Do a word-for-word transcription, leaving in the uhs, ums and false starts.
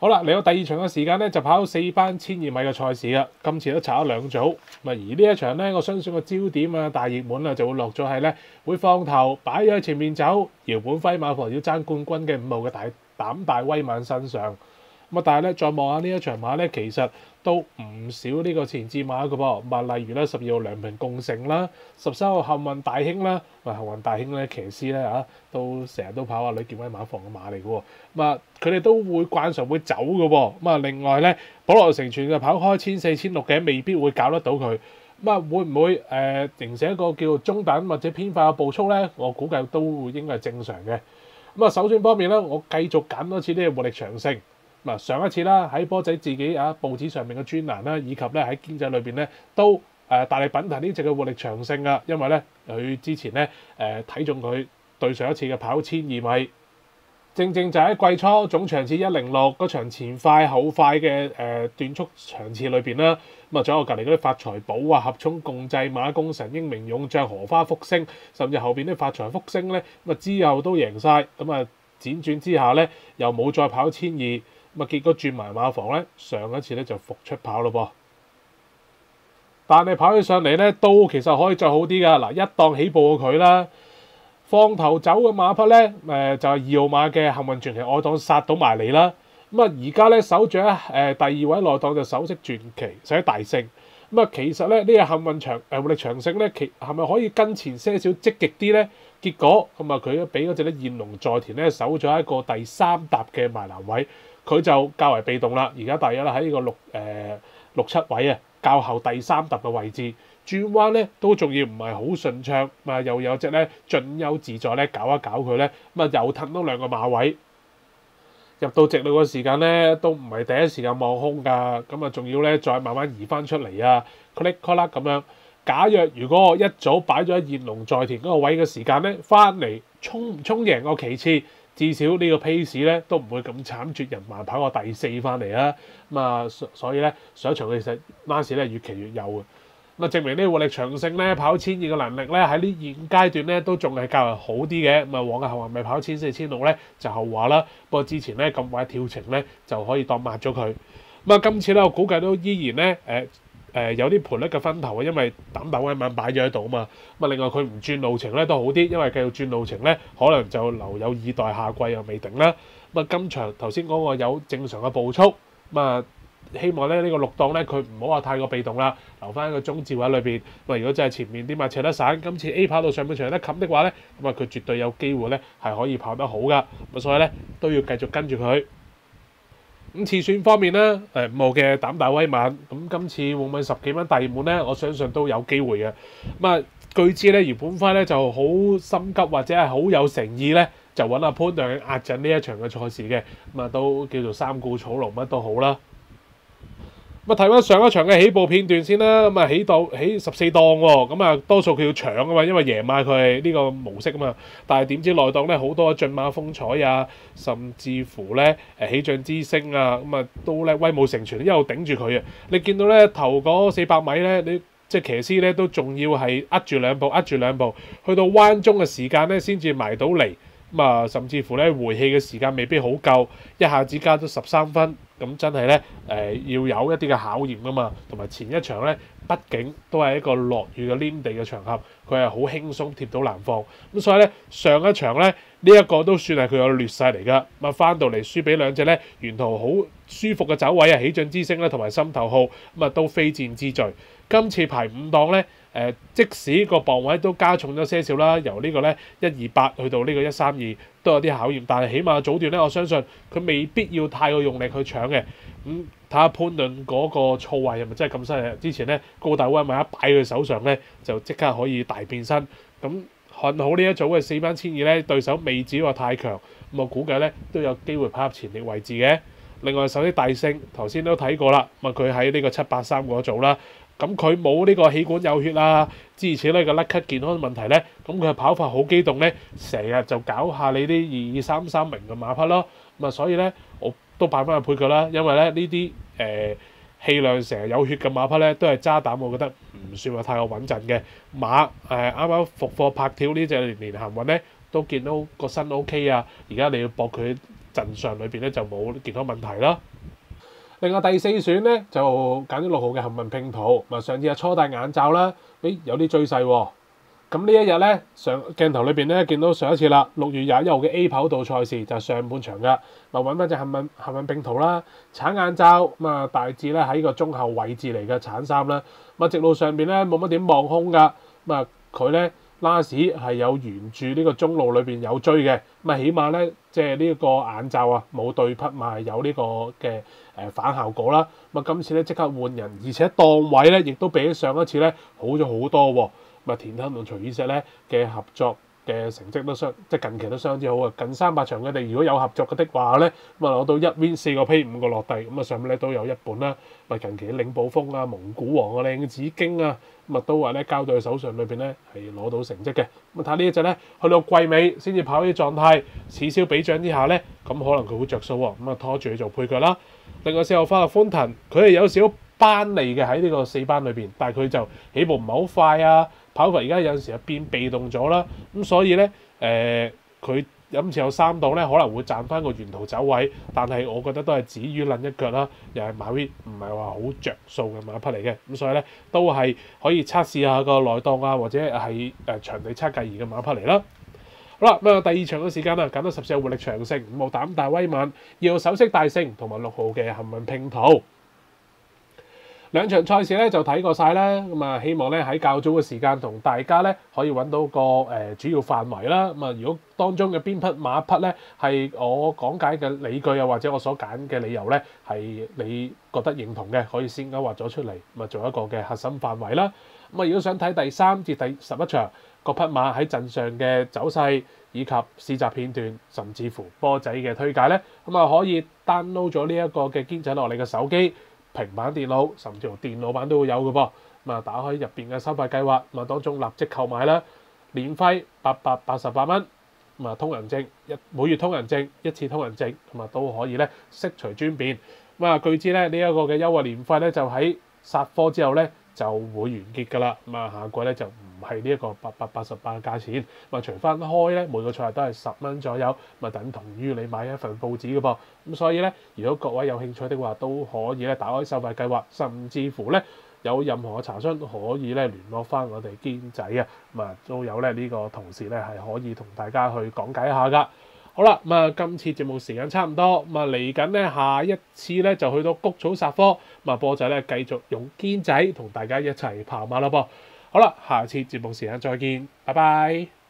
好啦，嚟到第二場嘅時間咧，就跑四班千二米嘅賽事啦。今次都炒咗兩組。咁而呢一場咧，我相信個焦點啊、大熱門啊，就會落咗係咧，會放頭擺咗喺前面走，姚本輝馬房要爭冠軍嘅五號嘅大膽大威猛身上。咁啊，但係咧，再望下呢一場馬咧，其實都唔少呢個前置馬嘅噃。咁啊，例如咧，十二號良平共盛啦，十三號幸運大興啦，喂，幸運大興咧，騎師咧嚇，都成日都跑下呂健威馬房嘅馬嚟嘅喎。咁啊，佢哋都會慣常會走嘅喎。咁啊，另外咧，保羅成全嘅跑開千四千六嘅，未必會搞得到佢。咁啊，會唔會誒、呃、形成一個叫做中等或者偏快嘅步速咧？我估計都會應該係正常嘅。咁啊，首選方面咧，我繼續揀多次呢個活力長勝。嗱，上一次啦，喺波仔自己啊報紙上面嘅專欄啦，以及咧喺經濟裏邊咧都誒、呃、大力品提呢隻嘅活力長勝啊，因為咧佢之前咧誒睇中佢對上一次嘅跑千二米，正正就喺季初總場次一零六嗰場前快後快嘅誒、呃、段速場次裏邊啦，咁啊仲有隔離嗰啲發財寶啊、合衝共濟、馬功臣、英明勇將、荷花福星，甚至後邊啲發財福星咧，咁啊之後都贏晒。咁啊輾轉之下咧又冇再跑千二。咁啊，結果轉埋馬房咧，上一次咧就復出跑咯噃。但係跑起上嚟咧，都其實可以再好啲噶。嗱，一檔起步過佢啦，放頭走嘅馬匹咧，誒、呃、就係、是、二號馬嘅幸運傳奇外檔殺到埋嚟啦。咁啊，而家咧守住喺誒第二位內檔就首飾傳奇，使大勝。咁啊，其實咧呢、這個幸運長誒活力長勝咧，其係咪可以跟前些少積極啲咧？結果咁啊，佢俾嗰隻咧現龍在田咧守咗一個第三搭嘅埋欄位。佢就較為被動啦，而家大約啦喺呢個六誒、呃、六七位啊，較後第三揼嘅位置轉彎咧都仲要唔係好順暢，啊又有隻咧進優自在咧搞一搞佢咧，咁啊又褪多兩個馬位入到直路嘅時間咧都唔係第一時間望空㗎，咁啊仲要咧再慢慢移翻出嚟啊 click click 咁樣。假若如果我一早擺咗喺現龍在田嗰個位嘅時間咧，翻嚟衝唔衝贏我其次。至少呢個 pace 咧都唔會咁慘絕人寰跑個第四翻嚟啦。咁啊，所以咧上一場其實拉士咧越騎越有嘅。咁啊，證明呢個活力長勝咧跑千二嘅能力咧喺呢現階段咧都仲係較為好啲嘅。咁啊，往後係咪跑千四千六咧就後話啦。不過之前咧咁快跳程咧就可以當抹咗佢。咁啊，今次咧我估計都依然咧誒。呃誒、呃、有啲賠率嘅分頭啊，因為膽大威猛擺咗喺度啊嘛。咁啊，另外佢唔轉路程咧都好啲，因為繼續轉路程咧，可能就留有以待下季又未定啦。咁啊，今場頭先講過有正常嘅步速，咁啊希望咧呢、這個六檔咧佢唔好話太過被動啦，留翻喺個中置位裏邊。咁啊，如果真係前面啲馬扯得散，今次 A 跑到上半場有得冚的話咧，咁啊佢絕對有機會咧係可以跑得好噶。咁所以咧都要繼續跟住佢。咁次選方面咧，誒五號嘅膽大威猛，咁今次會唔會十幾蚊大熱門咧？我相信都有機會嘅。咁啊，據知咧，姚本輝咧就好心急或者係好有誠意咧，就揾阿潘亮去壓陣呢一場嘅賽事嘅。咁啊，都叫做三顧草廬乜都好啦。咁啊，睇翻上一場嘅起步片段先啦。咁啊，起檔起十四檔喎，咁啊多數佢要搶啊嘛，因為贏馬佢係呢個模式啊嘛。但係點知內檔咧好多駿馬風采啊，甚至乎咧誒喜將之星啊，咁啊都咧威武成全，一路頂住佢啊。你見到咧頭嗰四百米咧，你即係騎師咧都仲要係扼住兩步，扼住兩步，去到彎中嘅時間咧先至埋到嚟。咁啊，甚至乎咧回氣嘅時間未必好夠，一下子加咗十三分，咁真係咧誒要有一啲嘅考驗噶嘛。同埋前一場咧，畢竟都係一個落雨嘅黏地嘅場合，佢係好輕鬆貼到難放。咁所以咧上一場咧呢一個都算係佢有劣勢嚟㗎。咁啊翻到嚟輸俾兩隻咧沿途好舒服嘅走位啊，喜將之星咧同埋心頭號咁啊都非戰之罪。今次排五檔咧。誒、呃，即使個磅位都加重咗些少啦，由個呢個咧一二八去到呢個一三二都有啲考驗，但係起碼早段咧，我相信佢未必要太過用力去搶嘅。咁睇下潘頓嗰個錯位係咪真係咁犀利？之前咧高大威咪一擺佢手上咧，就即刻可以大變身。咁看好呢一組嘅四班千二咧，對手未至於話太強，咁我估計咧都有機會跑入前列位置嘅。另外首啲大勝頭先都睇過啦，咁啊佢喺呢個七八三嗰組啦。咁佢冇呢個氣管有血啊，諸如此類嘅甩咳健康問題咧，咁佢跑法好機動咧，成日就搞下你啲二二三三名嘅馬匹咯。咁啊，所以咧我都擺翻去配佢啦，因為咧呢啲誒氣量成日有血嘅馬匹咧，都係渣膽，我覺得唔算話太過穩陣嘅馬。誒啱啱復課拍跳呢隻連連行運咧，都見到個身 O K 啊，而家你要搏佢陣上裏邊咧就冇健康問題啦。 另外第四選咧就揀咗六號嘅幸運拼圖，咁啊上次阿初戴眼罩啦，誒有啲追勢喎。咁呢一日咧上鏡頭裏邊咧見到上一次啦，六月廿一號嘅 A 跑道賽事就係上半場㗎，咪揾翻隻幸運幸運拼圖啦，橙眼罩咁啊大致咧喺個中後位置嚟嘅橙衫啦，咁啊直路上邊咧冇乜點望空㗎，咁啊佢咧。拉士係有沿住呢個中路裏邊有追嘅，咁啊起碼咧即係呢個眼罩啊冇對匹馬係有呢個嘅誒反效果啦。咁啊今次咧即刻換人，而且檔位咧亦都比起上一次咧好咗好多喎。咁啊田亨同徐以石咧嘅合作嘅成績都相即係近期都相當之好啊！近三百場佢哋如果有合作嘅的話咧，咁啊攞到一 win 四個 pay 五個落地，咁啊上面咧都有一本啦。咪近期領寶峰啊、蒙古王啊、靚紫荊啊，咁啊都話咧交到佢手上裏邊咧係攞到成績嘅。咁啊睇呢一隻咧去到季尾先至跑啲狀態，此消彼長之下咧，咁可能佢會着數喎。咁啊拖住佢做配腳啦。另外四號花樂歡騰，佢係有少少班利嘅喺呢個四班裏邊，但係佢就起步唔係好快啊。跑法而家有陣時又變被動咗啦，咁所以咧誒佢今次有三檔咧可能會賺翻個沿途走位，但係我覺得都係止於撚一腳啦，又係馬 V 唔係話好着數嘅馬匹嚟嘅，咁所以咧都係可以測試下個內檔啊，或者係誒場地測計儀嘅馬匹嚟啦。好啦，咁啊第二場嘅時間啊，揀到十四號活力長勝，五號膽大威猛，二號首飾大勝，同埋六號嘅幸運拼圖。兩場賽事咧就睇過晒啦，咁啊希望咧喺較早嘅時間同大家咧可以揾到個誒、呃、主要範圍啦。咁啊如果當中嘅邊匹馬匹咧係我講解嘅理據啊，或者我所揀嘅理由咧係你覺得認同嘅，可以先勾畫咗出嚟，咁啊做一個嘅核心範圍啦。咁啊如果想睇第三至第十一場各匹馬喺陣上嘅走勢以及試閘片段，甚至乎波仔嘅推介咧，咁啊可以 download 咗呢一個嘅堅仔落你嘅手機。平板電腦甚至乎電腦版都會有嘅噃，咁啊打開入邊嘅收費計劃，咁啊當中立即購買啦，年費八百八十八蚊，咁啊通行證一每月通行證一次通行證，咁啊都可以咧悉隨尊便。咁啊據知咧呢一個嘅優惠年費咧就喺殺科之後咧就會完結㗎啦，咁啊下季咧就唔係呢一個八百八十八嘅價錢，咁啊除翻開咧每個賽日都係十蚊左右，咁啊等同於你買一份報紙嘅噃，咁所以咧如果各位有興趣的話，都可以咧打開收費計劃，甚至乎咧有任何嘅查詢可以咧聯絡翻我哋堅仔啊，咁啊都有咧呢個同事咧係可以同大家去講解一下㗎。好啦，咁啊，今次節目時間差唔多，咁啊嚟緊咧下一次咧就去到谷草殺科，咁啊波仔咧繼續用堅仔同大家一齊跑馬啦噃。好啦，下次節目時間再見，拜拜。